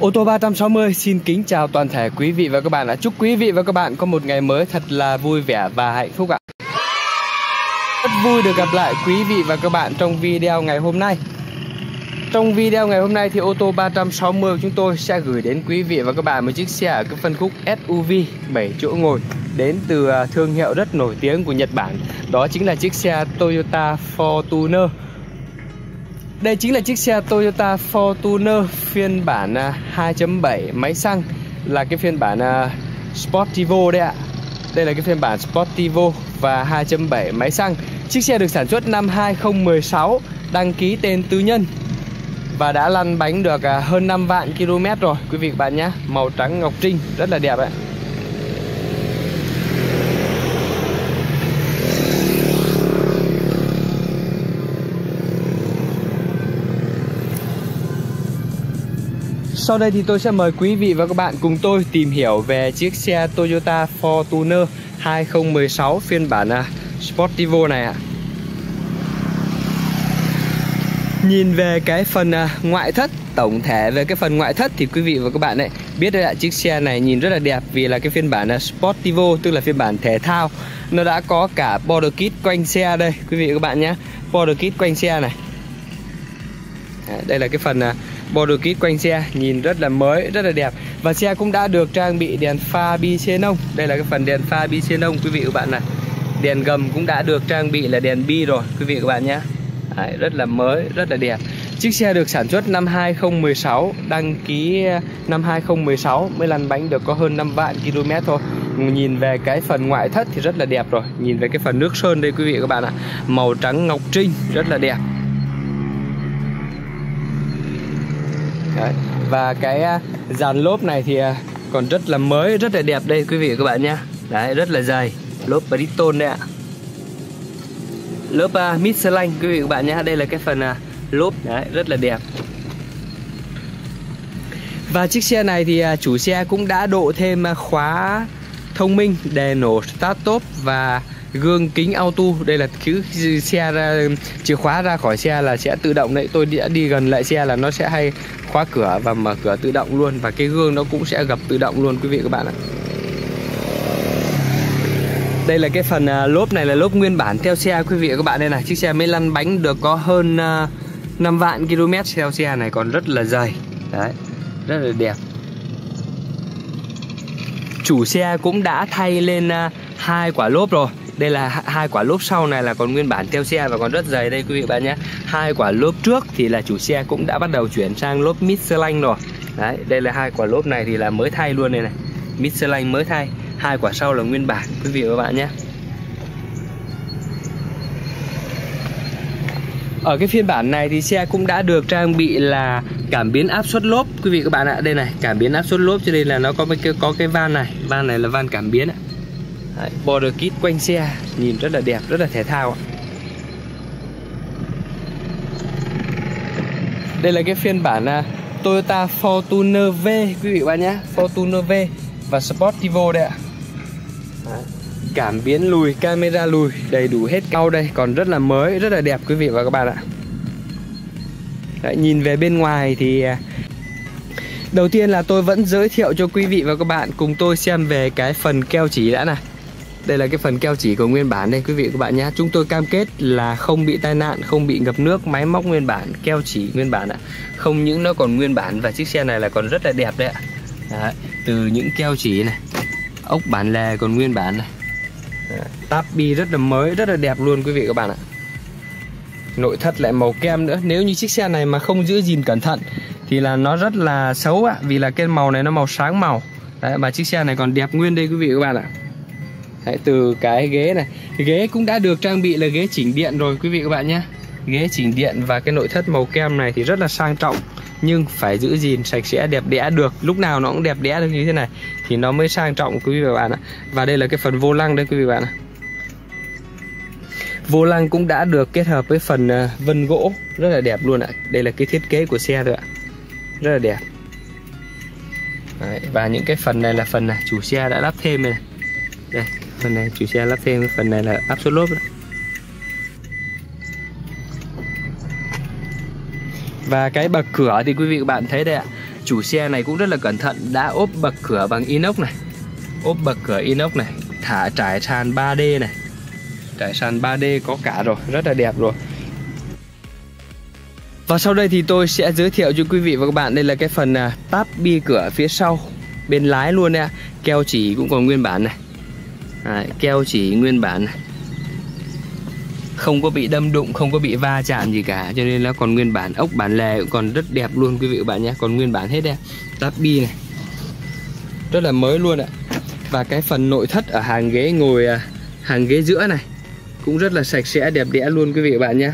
Ô tô 360 xin kính chào toàn thể quý vị và các bạn ạ. Chúc quý vị và các bạn có một ngày mới thật là vui vẻ và hạnh phúc ạ. Rất vui được gặp lại quý vị và các bạn trong video ngày hôm nay. Trong video ngày hôm nay thì ô tô 360 của chúng tôi sẽ gửi đến quý vị và các bạn một chiếc xe ở cái phân khúc SUV 7 chỗ ngồi đến từ thương hiệu rất nổi tiếng của Nhật Bản. Đó chính là chiếc xe Toyota Fortuner. Đây chính là chiếc xe Toyota Fortuner phiên bản 2.7 máy xăng, là cái phiên bản Sportivo đấy ạ. Đây là cái phiên bản Sportivo và 2.7 máy xăng. Chiếc xe được sản xuất năm 2016, đăng ký tên tư nhân và đã lăn bánh được hơn 5 vạn km rồi quý vị và các bạn nhé. Màu trắng ngọc trinh rất là đẹp ạ. Sau đây thì tôi sẽ mời quý vị và các bạn cùng tôi tìm hiểu về chiếc xe Toyota Fortuner 2016 phiên bản Sportivo này ạ. Nhìn về cái phần ngoại thất, tổng thể về cái phần ngoại thất thì quý vị và các bạn biết đấy ạ, chiếc xe này nhìn rất là đẹp vì là cái phiên bản Sportivo, tức là phiên bản thể thao. Nó đã có cả border kit quanh xe đây quý vị và các bạn nhé. Border kit quanh xe này. Đây là cái phần border kit quanh xe, nhìn rất là mới, rất là đẹp. Và xe cũng đã được trang bị đèn pha bi xenon. Đây là cái phần đèn pha bi xenon quý vị và các bạn này. Đèn gầm cũng đã được trang bị là đèn bi rồi quý vị và các bạn nhé. Đấy, rất là mới, rất là đẹp. Chiếc xe được sản xuất năm 2016, đăng ký năm 2016, mới lăn bánh được có hơn 5 vạn km thôi. Nhìn về cái phần ngoại thất thì rất là đẹp rồi. Nhìn về cái phần nước sơn đây quý vị và các bạn ạ, màu trắng ngọc trinh rất là đẹp. Đấy. Và cái dàn lốp này thì còn rất là mới, rất là đẹp đây quý vị và các bạn nhé. Đấy, rất là dày, lốp Bridgestone đấy ạ. Lớp Michelin quý vị và các bạn nhé. Đây là cái phần lốp, đấy, rất là đẹp. Và chiếc xe này thì chủ xe cũng đã độ thêm khóa thông minh, đèn nổ start stop và gương kính auto. Đây là cứ xe ra, chìa khóa ra khỏi xe là sẽ tự động đấy. Tôi đã đi gần lại xe là nó sẽ hay khóa cửa và mở cửa tự động luôn. Và cái gương nó cũng sẽ gập tự động luôn quý vị và các bạn ạ. Đây là cái phần lốp này là lốp nguyên bản theo xe quý vị và các bạn. Đây này, chiếc xe mới lăn bánh được có hơn 5 vạn km theo xe này, còn rất là dày. Đấy, rất là đẹp. Chủ xe cũng đã thay lên 2 quả lốp rồi. Đây là 2 quả lốp sau này là còn nguyên bản theo xe và còn rất dày đây quý vị và bạn nhé. 2 quả lốp trước thì là chủ xe cũng đã bắt đầu chuyển sang lốp Michelin rồi. Đấy, đây là 2 quả lốp này thì là mới thay luôn đây này. Michelin mới thay. 2 quả sau là nguyên bản quý vị và các bạn nhé. Ở cái phiên bản này thì xe cũng đã được trang bị là cảm biến áp suất lốp quý vị và các bạn ạ. Đây này, cảm biến áp suất lốp, cho nên là nó có cái van này. Van này là van cảm biến ạ. Đấy, border kit quanh xe nhìn rất là đẹp, rất là thể thao ạ. Đây là cái phiên bản Toyota Fortuner V quý vị và bạn nhé. Fortuner V và Sportivo đây ạ. Đấy, cảm biến lùi, camera lùi đầy đủ hết cao đây, còn rất là mới, rất là đẹp quý vị và các bạn ạ. Đấy, nhìn về bên ngoài thì đầu tiên là tôi vẫn giới thiệu cho quý vị và các bạn cùng tôi xem về cái phần keo chỉ đã này. Đây là cái phần keo chỉ của nguyên bản đây quý vị và các bạn nhé. Chúng tôi cam kết là không bị tai nạn, không bị ngập nước, máy móc nguyên bản, keo chỉ nguyên bản ạ. Không những nó còn nguyên bản và chiếc xe này là còn rất là đẹp đấy ạ. Đấy, từ những keo chỉ này, ốc bản lề còn nguyên bản này. Táp bi rất là mới, rất là đẹp luôn quý vị và các bạn ạ. Nội thất lại màu kem nữa. Nếu như chiếc xe này mà không giữ gìn cẩn thận thì là nó rất là xấu ạ. Vì là cái màu này nó màu sáng màu. Đấy, mà chiếc xe này còn đẹp nguyên đây quý vị và các bạn ạ. Đấy, từ cái ghế này, ghế cũng đã được trang bị là ghế chỉnh điện rồi quý vị các bạn nhé. Ghế chỉnh điện và cái nội thất màu kem này thì rất là sang trọng, nhưng phải giữ gìn sạch sẽ đẹp đẽ được. Lúc nào nó cũng đẹp đẽ được như thế này thì nó mới sang trọng quý vị và bạn ạ. Và đây là cái phần vô lăng đây quý vị và bạn ạ. Vô lăng cũng đã được kết hợp với phần vân gỗ rất là đẹp luôn ạ. Đây là cái thiết kế của xe rồi ạ, rất là đẹp. Đấy, và những cái phần này là phần này chủ xe đã lắp thêm này. Đây, phần này chủ xe lắp thêm, phần này là áp suất lốp đó. Và cái bậc cửa thì quý vị các bạn thấy đây ạ, Chủ xe này cũng rất là cẩn thận, đã ốp bậc cửa bằng inox này. Ốp bậc cửa inox này, trải sàn 3D này. Trải sàn 3D có cả rồi, rất là đẹp rồi. Và sau đây thì tôi sẽ giới thiệu cho quý vị và các bạn, đây là cái phần táp bi cửa phía sau bên lái luôn đấy ạ. Keo chỉ cũng còn nguyên bản này. Đấy, keo chỉ nguyên bản này. Không có bị đâm đụng, không có bị va chạm gì cả, cho nên nó còn nguyên bản. Ốc bản lề cũng còn rất đẹp luôn quý vị và các bạn nhé, còn nguyên bản hết đấy. Táp bi này rất là mới luôn ạ. Và cái phần nội thất ở hàng ghế ngồi, hàng ghế giữa này cũng rất là sạch sẽ đẹp đẽ luôn quý vị và các bạn nhé.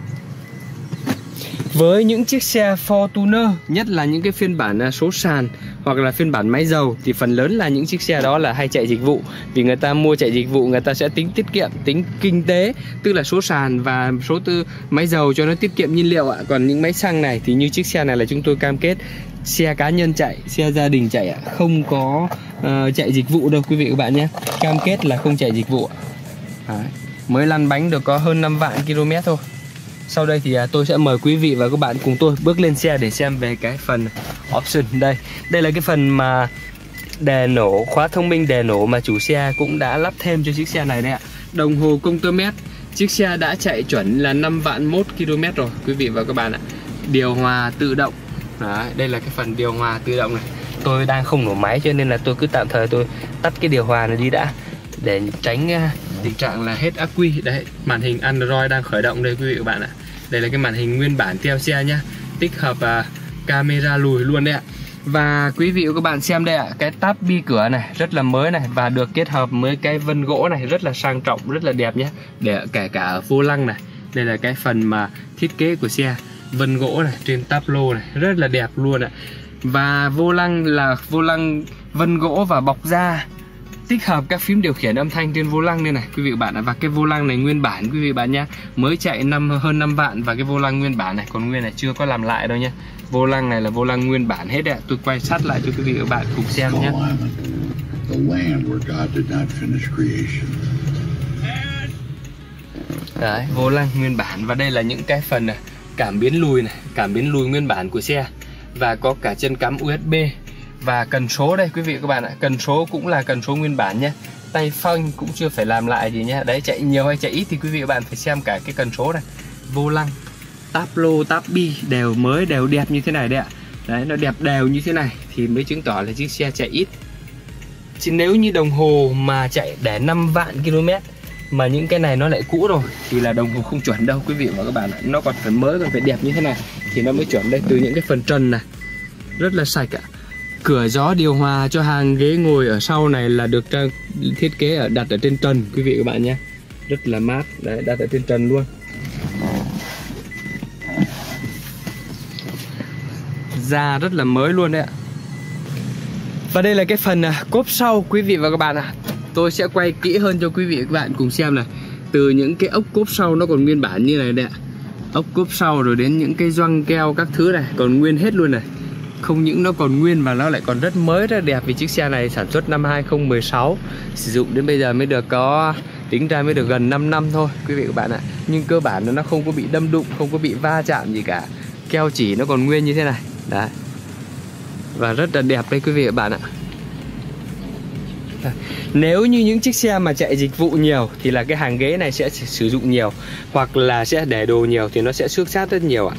Với những chiếc xe Fortuner, nhất là những cái phiên bản số sàn hoặc là phiên bản máy dầu, thì phần lớn là những chiếc xe đó là hay chạy dịch vụ. Vì người ta mua chạy dịch vụ, người ta sẽ tính tiết kiệm, tính kinh tế, tức là số sàn và số máy dầu cho nó tiết kiệm nhiên liệu ạ. Còn những máy xăng này thì như chiếc xe này là chúng tôi cam kết xe cá nhân chạy, xe gia đình chạy ạ, không có chạy dịch vụ đâu quý vị và các bạn nhé. Cam kết là không chạy dịch vụ ạ. Đấy. Mới lăn bánh được có hơn 5 vạn km thôi. Sau đây thì tôi sẽ mời quý vị và các bạn cùng tôi bước lên xe để xem về cái phần option đây. Đây là cái phần mà đè nổ, khóa thông minh đè nổ mà chủ xe cũng đã lắp thêm cho chiếc xe này đấy ạ. Đồng hồ công tơ mét, chiếc xe đã chạy chuẩn là 5 vạn 1 km rồi quý vị và các bạn ạ. Điều hòa tự động. Đấy, đây là cái phần điều hòa tự động này. Tôi đang không nổ máy cho nên là tôi cứ tạm thời tôi tắt cái điều hòa này đi đã, để tránh tình trạng là hết ắc quy. Đấy, màn hình Android đang khởi động đây quý vị và các bạn ạ. Đây là cái màn hình nguyên bản theo xe nhá, tích hợp camera lùi luôn đấy ạ. Và quý vị và các bạn xem đây ạ, cái táp bi cửa này rất là mới này, và được kết hợp với cái vân gỗ này rất là sang trọng, rất là đẹp nhé. Để kể cả ở vô lăng này, đây là cái phần mà thiết kế của xe, vân gỗ này trên táp lô này rất là đẹp luôn ạ. Và vô lăng là vô lăng vân gỗ và bọc da, tích hợp các phím điều khiển âm thanh trên vô lăng đây này quý vị và bạn ạ. Và cái vô lăng này nguyên bản quý vị và bạn nhé, mới chạy hơn 5 vạn. Và cái vô lăng nguyên bản này còn nguyên này, chưa có làm lại đâu nhé. Vô lăng này là vô lăng nguyên bản hết đấy. Tôi quay sát lại cho quý vị và bạn cùng xem nhé. Đấy, vô lăng nguyên bản. Và đây là những cái phần này, cảm biến lùi này, cảm biến lùi nguyên bản của xe. Và có cả chân cắm USB. Và cần số đây quý vị và các bạn ạ, cần số cũng là cần số nguyên bản nhé. Tay phanh cũng chưa phải làm lại gì nhé. Đấy, chạy nhiều hay chạy ít thì quý vị và các bạn phải xem cả cái cần số này. Vô lăng, táp lô, táp bi đều mới, đều đẹp như thế này đấy ạ. Đấy, nó đẹp đều như thế này thì mới chứng tỏ là chiếc xe chạy ít. Chứ nếu như đồng hồ mà chạy để 5 vạn km mà những cái này nó lại cũ rồi thì là đồng hồ không chuẩn đâu quý vị và các bạn ạ. Nó còn phải mới, còn phải đẹp như thế này thì nó mới chuẩn đây. Từ những cái phần trần này rất là sạch ạ. Cửa gió điều hòa cho hàng ghế ngồi ở sau này là được thiết kế đặt ở trên trần quý vị và các bạn nhé. Rất là mát, đấy, đặt ở trên trần luôn. Da rất là mới luôn đấy ạ. Và đây là cái phần cốp sau quý vị và các bạn ạ. Tôi sẽ quay kỹ hơn cho quý vị và các bạn cùng xem này. Từ những cái ốc cốp sau nó còn nguyên bản như này đấy ạ. Ốc cốp sau rồi đến những cái gioăng keo các thứ này còn nguyên hết luôn này. Không những nó còn nguyên mà nó lại còn rất mới, rất đẹp. Vì chiếc xe này sản xuất năm 2016, sử dụng đến bây giờ mới được có, tính ra mới được gần 5 năm thôi quý vị và các bạn ạ. Nhưng cơ bản nó không có bị đâm đụng, không có bị va chạm gì cả. Keo chỉ nó còn nguyên như thế này. Đấy. Và rất là đẹp đây quý vị và các bạn ạ. Nếu như những chiếc xe mà chạy dịch vụ nhiều thì là cái hàng ghế này sẽ sử dụng nhiều, hoặc là sẽ để đồ nhiều thì nó sẽ xước sát rất nhiều ạ.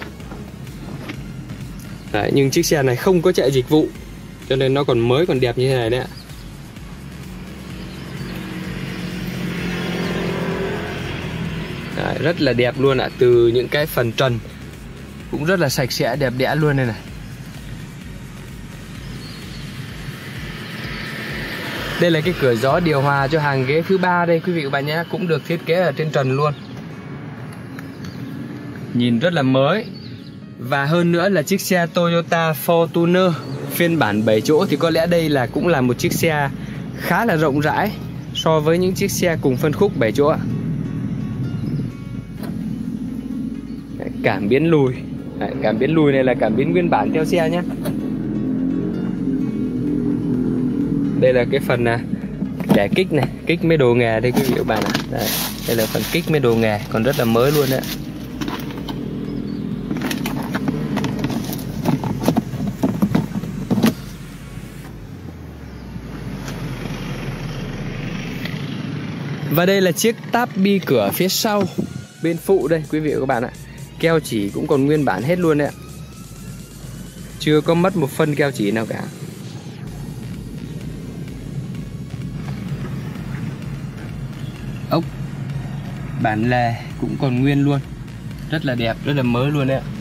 Đấy, nhưng chiếc xe này không có chạy dịch vụ cho nên nó còn mới, còn đẹp như thế này đấy ạ. Đấy, rất là đẹp luôn ạ. Từ những cái phần trần cũng rất là sạch sẽ, đẹp đẽ luôn đây này. Đây là cái cửa gió điều hòa cho hàng ghế thứ 3 đây quý vị và các bạn nhé, cũng được thiết kế ở trên trần luôn. Nhìn rất là mới. Và hơn nữa là chiếc xe Toyota Fortuner phiên bản 7 chỗ thì có lẽ đây là cũng là một chiếc xe khá là rộng rãi so với những chiếc xe cùng phân khúc 7 chỗ ạ. Cảm biến lùi. Đấy, cảm biến lùi này là cảm biến nguyên bản theo xe nhé. Đây là cái phần để kích này, kích mấy đồ nghề đây quý vị và các bạn ạ. Đấy, đây là phần kích mấy đồ nghề còn rất là mới luôn đấy. Và đây là chiếc táp bi cửa phía sau bên phụ đây quý vị và các bạn ạ. Keo chỉ cũng còn nguyên bản hết luôn đấy ạ. Chưa có mất một phân keo chỉ nào cả. Ốc bản lề cũng còn nguyên luôn. Rất là đẹp, rất là mới luôn đấy ạ.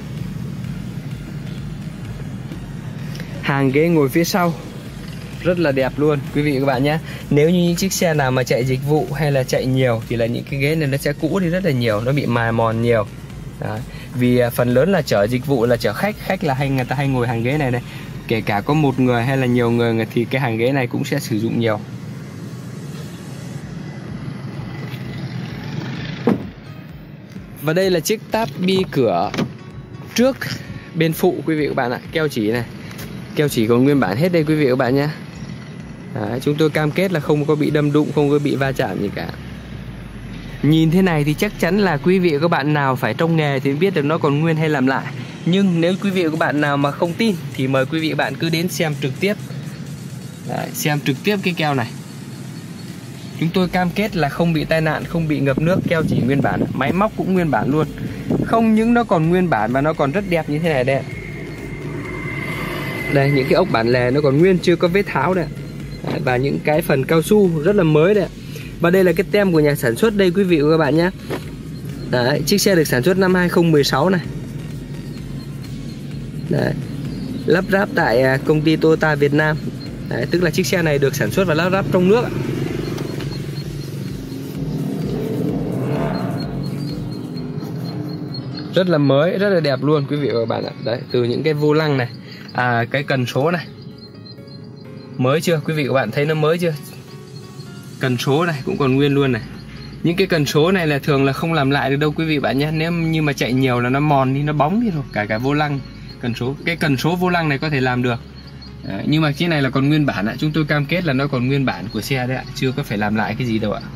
Hàng ghế ngồi phía sau rất là đẹp luôn quý vị và các bạn nhé. Nếu như những chiếc xe nào mà chạy dịch vụ hay là chạy nhiều thì là những cái ghế này nó sẽ cũ đi rất là nhiều, nó bị mài mòn nhiều. Đấy. Vì phần lớn là chở dịch vụ là chở khách là người ta hay ngồi hàng ghế này này. Kể cả có một người hay là nhiều người thì cái hàng ghế này cũng sẽ sử dụng nhiều. Và đây là chiếc táp bi cửa trước bên phụ quý vị và các bạn ạ. Keo chỉ này, keo chỉ còn nguyên bản hết đây quý vị và các bạn nhé. Đấy, chúng tôi cam kết là không có bị đâm đụng, không có bị va chạm gì cả. Nhìn thế này thì chắc chắn là quý vị và các bạn nào phải trong nghề thì biết được nó còn nguyên hay làm lại. Nhưng nếu quý vị và các bạn nào mà không tin thì mời quý vị và các bạn cứ đến xem trực tiếp. Đấy, xem trực tiếp cái keo này. Chúng tôi cam kết là không bị tai nạn, không bị ngập nước, keo chỉ nguyên bản, máy móc cũng nguyên bản luôn. Không những nó còn nguyên bản mà nó còn rất đẹp như thế này đây. Đây, những cái ốc bản lề nó còn nguyên, chưa có vết tháo đây. Đấy, và những cái phần cao su rất là mới đây. Và đây là cái tem của nhà sản xuất đây quý vị và các bạn nhé. Đấy, chiếc xe được sản xuất năm 2016 này. Đấy, lắp ráp tại công ty Toyota Việt Nam. Đấy, tức là chiếc xe này được sản xuất và lắp ráp trong nước. Rất là mới, rất là đẹp luôn quý vị và các bạn ạ. Đấy, từ những cái vô lăng này, cái cần số này. Mới chưa? Quý vị và các bạn thấy nó mới chưa? Cần số này cũng còn nguyên luôn này. Những cái cần số này là thường là không làm lại được đâu quý vị và bạn nhé. Nếu như mà chạy nhiều là nó mòn đi, nó bóng đi rồi. Cả vô lăng, cần số. Cái cần số vô lăng này có thể làm được. Đấy, nhưng mà cái này là còn nguyên bản ạ. Chúng tôi cam kết là nó còn nguyên bản của xe đấy ạ. Chưa có phải làm lại cái gì đâu ạ.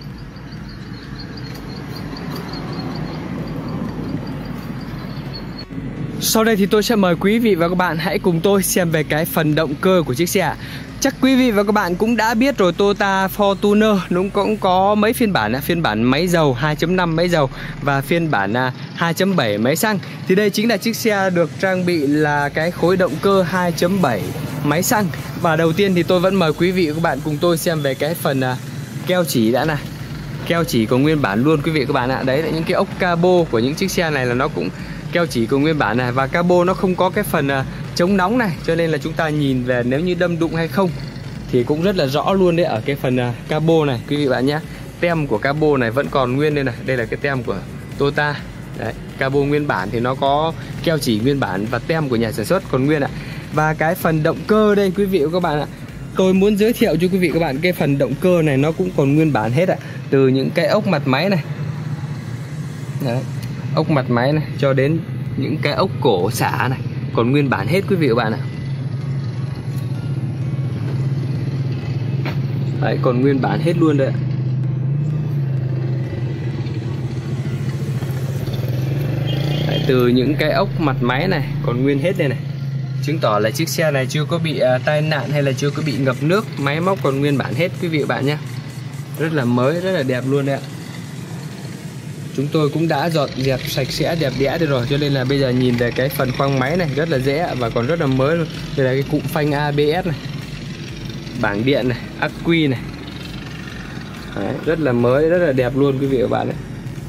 Sau đây thì tôi sẽ mời quý vị và các bạn hãy cùng tôi xem về cái phần động cơ của chiếc xe. Chắc quý vị và các bạn cũng đã biết rồi, Toyota Fortuner nó cũng có mấy phiên bản, phiên bản máy dầu 2.5 máy dầu và phiên bản 2.7 máy xăng. Thì đây chính là chiếc xe được trang bị là cái khối động cơ 2.7 máy xăng. Và đầu tiên thì tôi vẫn mời quý vị và các bạn cùng tôi xem về cái phần keo chỉ đã này. Keo chỉ có nguyên bản luôn quý vị và các bạn ạ. Đấy là những cái ốc cabo của những chiếc xe này là nó cũng keo chỉ của nguyên bản này. Và cabo nó không có cái phần chống nóng này, cho nên là chúng ta nhìn về nếu như đâm đụng hay không thì cũng rất là rõ luôn đấy. Ở cái phần cabo này quý vị bạn nhé, tem của cabo này vẫn còn nguyên đây này. Đây là cái tem của Toyota. Đấy, cabo nguyên bản thì nó có keo chỉ nguyên bản và tem của nhà sản xuất còn nguyên ạ. Và cái phần động cơ đây quý vị và các bạn ạ, tôi muốn giới thiệu cho quý vị và các bạn cái phần động cơ này nó cũng còn nguyên bản hết ạ. Từ những cái ốc mặt máy này. Đấy, ốc mặt máy này cho đến những cái ốc cổ xả này còn nguyên bản hết quý vị và các bạn ạ. Đấy, còn nguyên bản hết luôn đấy ạ. Đấy, từ những cái ốc mặt máy này còn nguyên hết đây này, chứng tỏ là chiếc xe này chưa có bị tai nạn hay là chưa có bị ngập nước. Máy móc còn nguyên bản hết quý vị và bạn nhé. Rất là mới, rất là đẹp luôn đấy ạ. Chúng tôi cũng đã dọn dẹp sạch sẽ đẹp đẽ rồi, cho nên là bây giờ nhìn về cái phần khoang máy này rất là dễ và còn rất là mới luôn. Đây là cái cụm phanh ABS này, bảng điện này, ắc quy này. Đấy, rất là mới, rất là đẹp luôn quý vị và bạn ấy.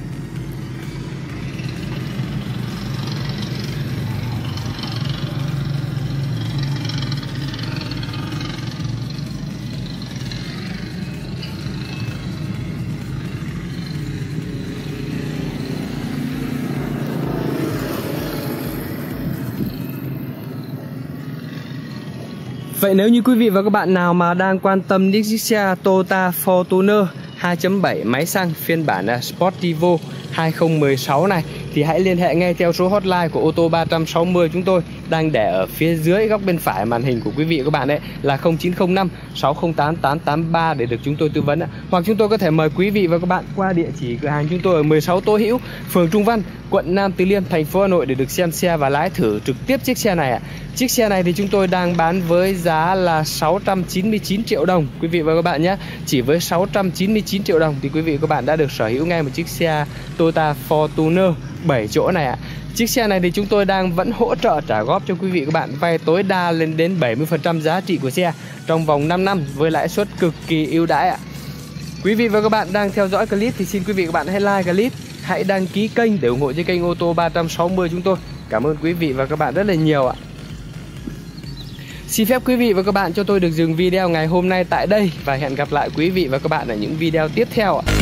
Vậy nếu như quý vị và các bạn nào mà đang quan tâm đến chiếc xe Toyota Fortuner 2.7 máy xăng phiên bản Sportivo 2016 này thì hãy liên hệ ngay theo số hotline của ô tô 360 chúng tôi. đang để ở phía dưới góc bên phải màn hình của quý vị và các bạn đấy là 0905 608 883 để được chúng tôi tư vấn ạ. Hoặc chúng tôi có thể mời quý vị và các bạn qua địa chỉ cửa hàng chúng tôi ở 16 Tô Hữu, phường Trung Văn, quận Nam Từ Liêm, thành phố Hà Nội để được xem xe và lái thử trực tiếp chiếc xe này ạ. Chiếc xe này thì chúng tôi đang bán với giá là 699 triệu đồng quý vị và các bạn nhé. Chỉ với 699 triệu đồng thì quý vị và các bạn đã được sở hữu ngay một chiếc xe Toyota Fortuner 7 chỗ này ạ. Chiếc xe này thì chúng tôi đang vẫn hỗ trợ trả góp cho quý vị và các bạn vay tối đa lên đến 70% giá trị của xe trong vòng 5 năm với lãi suất cực kỳ ưu đãi ạ. Quý vị và các bạn đang theo dõi clip thì xin quý vị và các bạn hãy like clip, hãy đăng ký kênh để ủng hộ cho kênh ô tô 360 chúng tôi. Cảm ơn quý vị và các bạn rất là nhiều ạ. Xin phép quý vị và các bạn cho tôi được dừng video ngày hôm nay tại đây và hẹn gặp lại quý vị và các bạn ở những video tiếp theo ạ.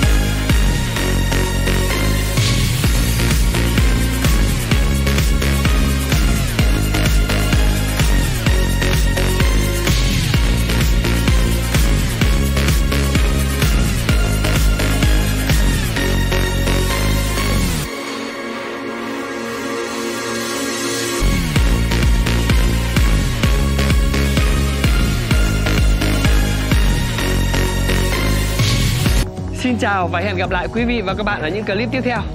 Xin chào và hẹn gặp lại quý vị và các bạn ở những clip tiếp theo.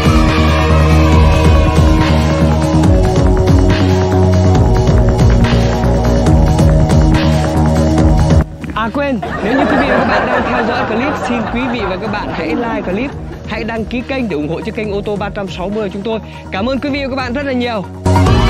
À quên, nếu như quý vị và các bạn đang theo dõi clip, xin quý vị và các bạn hãy like clip, hãy đăng ký kênh để ủng hộ cho kênh ô tô 360 chúng tôi. Cảm ơn quý vị và các bạn rất là nhiều.